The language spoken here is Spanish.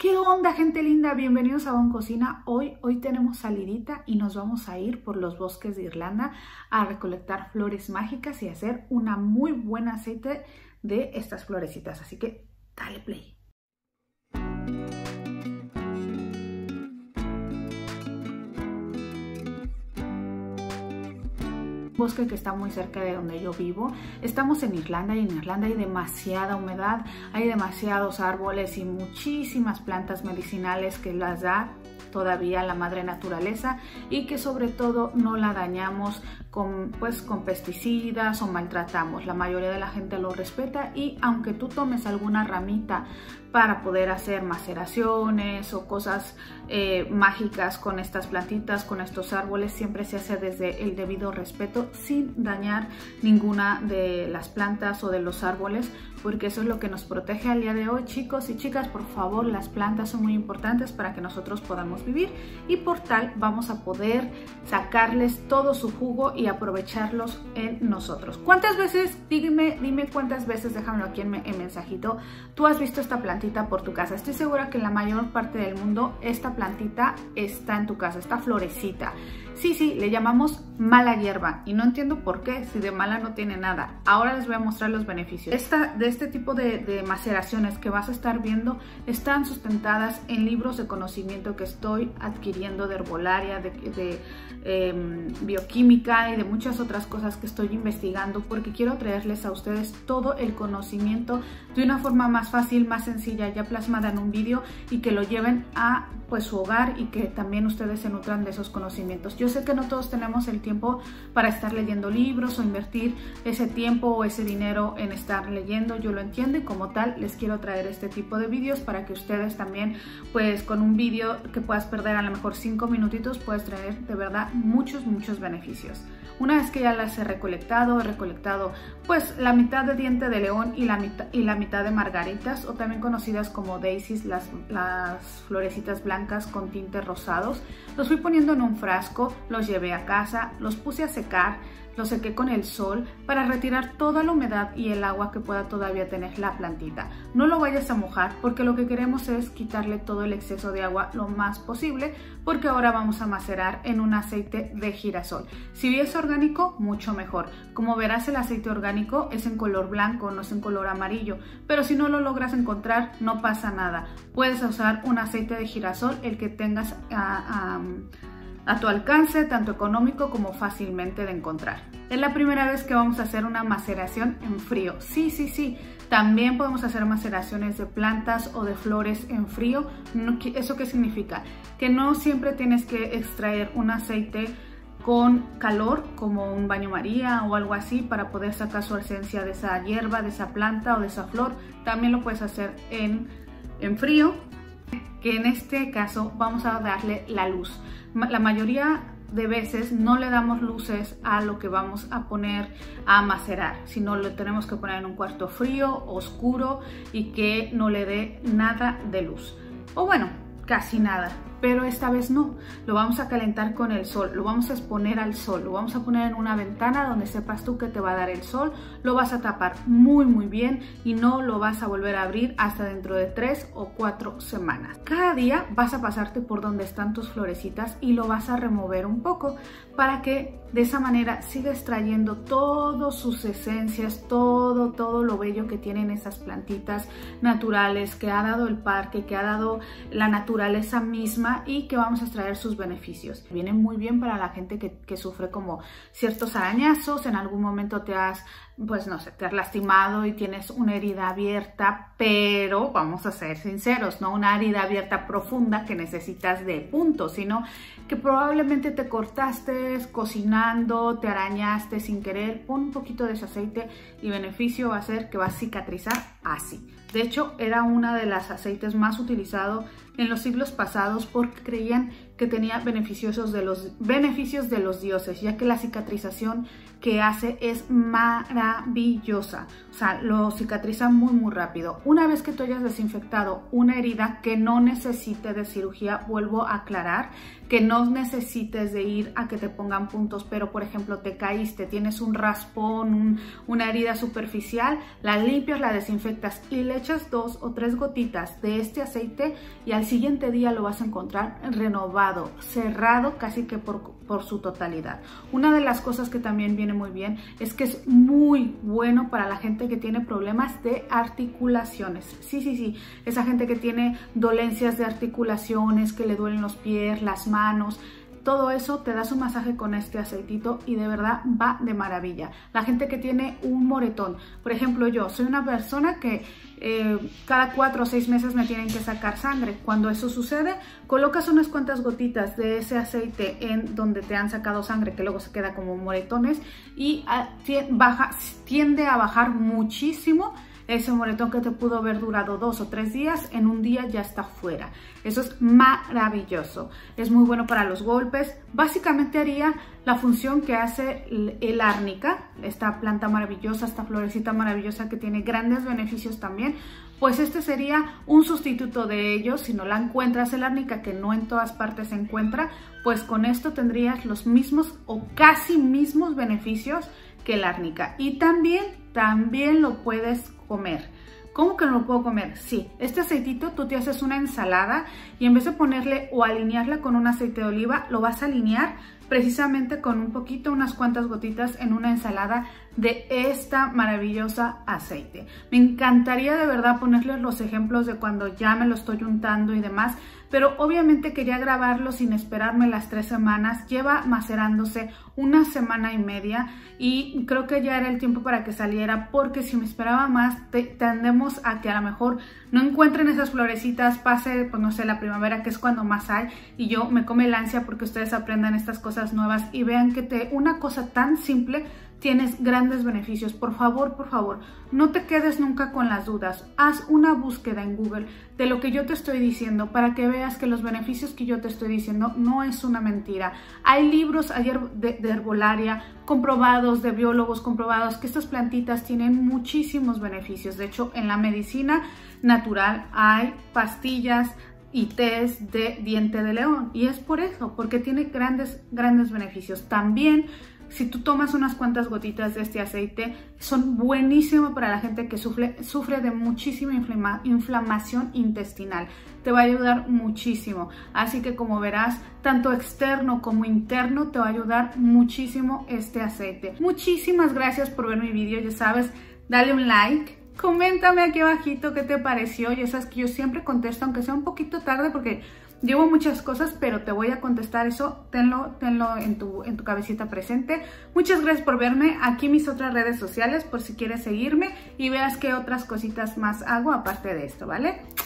¿Qué onda, gente linda? Bienvenidos a Bon Cocina. Hoy tenemos salidita y nos vamos a ir por los bosques de Irlanda a recolectar flores mágicas y hacer una muy buena aceite de estas florecitas. Así que dale play. Bosque que está muy cerca de donde yo vivo. Estamos en Irlanda y en Irlanda hay demasiada humedad, hay demasiados árboles y muchísimas plantas medicinales que las da todavía la madre naturaleza y que sobre todo no la dañamos con pesticidas o maltratamos. La mayoría de la gente lo respeta y aunque tú tomes alguna ramita para poder hacer maceraciones o cosas mágicas con estas plantitas, con estos árboles, siempre se hace desde el debido respeto sin dañar ninguna de las plantas o de los árboles, porque eso es lo que nos protege al día de hoy. Chicos y chicas, por favor, las plantas son muy importantes para que nosotros podamos vivir y por tal vamos a poder sacarles todo su jugo y aprovecharlos en nosotros. ¿Cuántas veces, dime cuántas veces, déjamelo aquí en mensajito, tú has visto esta plantita por tu casa? Estoy segura que en la mayor parte del mundo esta plantita está en tu casa, esta florecita. Sí, le llamamos mala hierba y no entiendo por qué, si de mala no tiene nada. Ahora les voy a mostrar los beneficios. De este tipo de maceraciones que vas a estar viendo están sustentadas en libros de conocimiento que estoy adquiriendo de herbolaria, de bioquímica y de muchas otras cosas que estoy investigando, porque quiero traerles a ustedes todo el conocimiento de una forma más fácil, más sencilla, ya plasmada en un vídeo y que lo lleven a su hogar y que también ustedes se nutran de esos conocimientos. Yo sé que no todos tenemos el tiempo para estar leyendo libros o invertir ese tiempo o ese dinero en estar leyendo, yo lo entiendo y como tal les quiero traer este tipo de vídeos para que ustedes también, con un vídeo que puedas perder a lo mejor 5 minutitos, puedes traer de verdad muchos beneficios. Una vez que ya las he recolectado pues la mitad de diente de león y la mitad de margaritas, o también conocidas como daisies, las florecitas blancas con tintes rosados. Los fui poniendo en un frasco, los llevé a casa, los puse a secar, los sequé con el sol para retirar toda la humedad y el agua que pueda todavía tener la plantita. No lo vayas a mojar porque lo que queremos es quitarle todo el exceso de agua lo más posible, porque ahora vamos a macerar en un aceite de girasol. Si es orgánico, mucho mejor. Como verás, el aceite orgánico es en color blanco, no es en color amarillo, pero si no lo logras encontrar, no pasa nada. Puedes usar un aceite de girasol, el que tengas a tu alcance, tanto económico como fácilmente de encontrar. Es la primera vez que vamos a hacer una maceración en frío. Sí. También podemos hacer maceraciones de plantas o de flores en frío. ¿Eso qué significa? Que no siempre tienes que extraer un aceite con calor, como un baño María o algo así, para poder sacar su esencia de esa hierba, de esa planta o de esa flor. También lo puedes hacer en frío, que en este caso vamos a darle la luz. La mayoría de veces no le damos luces a lo que vamos a poner a macerar, sino lo tenemos que poner en un cuarto frío, oscuro y que no le dé nada de luz. O bueno, casi nada. Pero esta vez no, lo vamos a calentar con el sol, lo vamos a exponer al sol, lo vamos a poner en una ventana donde sepas tú que te va a dar el sol, lo vas a tapar muy bien y no lo vas a volver a abrir hasta dentro de 3 o 4 semanas. Cada día vas a pasarte por donde están tus florecitas y lo vas a remover un poco para que de esa manera siga extrayendo todas sus esencias, todo lo bello que tienen esas plantitas naturales que ha dado el parque, que ha dado la naturaleza misma, y que vamos a extraer sus beneficios. Vienen muy bien para la gente que sufre como ciertos arañazos, en algún momento te has lastimado y tienes una herida abierta, pero vamos a ser sinceros, no una herida abierta profunda que necesitas de punto, sino que probablemente te cortaste cocinando, te arañaste sin querer. Pon un poquito de ese aceite y beneficio va a ser que va a cicatrizar así. De hecho, era una de las aceites más utilizados en los siglos pasados porque creían que tenía beneficios de los dioses, ya que la cicatrización que hace es maravillosa. O sea, lo cicatriza muy rápido. Una vez que tú hayas desinfectado una herida que no necesite de cirugía, vuelvo a aclarar que no necesites de ir a que te pongan puntos, pero por ejemplo te caíste, tienes un raspón, una herida superficial, la limpias, la desinfectas y le echas 2 o 3 gotitas de este aceite y al siguiente día lo vas a encontrar renovado, cerrado casi que por su totalidad. Una de las cosas que también viene muy bien es que es muy bueno para la gente que tiene problemas de articulaciones. Sí, esa gente que tiene dolencias de articulaciones, que le duelen los pies, las manos, todo eso, te das un masaje con este aceitito y de verdad va de maravilla. La gente que tiene un moretón, por ejemplo, yo soy una persona que cada 4 o 6 meses me tienen que sacar sangre. Cuando eso sucede, colocas unas cuantas gotitas de ese aceite en donde te han sacado sangre, que luego se queda como moretones, y tiende a bajar muchísimo ese moretón que te pudo haber durado 2 o 3 días, en un día ya está fuera. Eso es maravilloso. Es muy bueno para los golpes. Básicamente haría la función que hace el árnica, esta planta maravillosa, esta florecita maravillosa que tiene grandes beneficios también. Pues este sería un sustituto de ellos. Si no la encuentras, el árnica, que no en todas partes se encuentra, pues con esto tendrías los mismos o casi mismos beneficios que el árnica. Y también lo puedes comer. ¿Cómo que no lo puedo comer? Sí, este aceitito tú te haces una ensalada y en vez de ponerle o alinearla con un aceite de oliva, lo vas a alinear precisamente con un poquito, unas cuantas gotitas en una ensalada de esta maravillosa aceite. Me encantaría de verdad ponerles los ejemplos de cuando ya me lo estoy untando y demás, pero obviamente quería grabarlo sin esperarme las 3 semanas. Lleva macerándose 1 semana y media y creo que ya era el tiempo para que saliera, porque si me esperaba más tendemos a que a lo mejor no encuentren esas florecitas, pase, pues no sé, la primavera, que es cuando más hay, y yo me come el ansia porque ustedes aprendan estas cosas nuevas y vean que una cosa tan simple tienes grandes beneficios. Por favor, no te quedes nunca con las dudas. Haz una búsqueda en Google de lo que yo te estoy diciendo para que veas que los beneficios que yo te estoy diciendo no es una mentira. Hay libros ayer de herbolaria comprobados, de biólogos comprobados, que estas plantitas tienen muchísimos beneficios. De hecho, en la medicina natural hay pastillas y tés de diente de león, y es por eso, porque tiene grandes beneficios. También, si tú tomas unas cuantas gotitas de este aceite, son buenísimos para la gente que sufre de muchísima inflamación intestinal. Te va a ayudar muchísimo. Así que, como verás, tanto externo como interno te va a ayudar muchísimo este aceite. Muchísimas gracias por ver mi video. Ya sabes, dale un like. Coméntame aquí abajito qué te pareció. Ya sabes que yo siempre contesto, aunque sea un poquito tarde, porque llevo muchas cosas, pero te voy a contestar. Eso tenlo en tu cabecita presente. Muchas gracias por verme. Aquí mis otras redes sociales por si quieres seguirme y veas qué otras cositas más hago aparte de esto, ¿vale?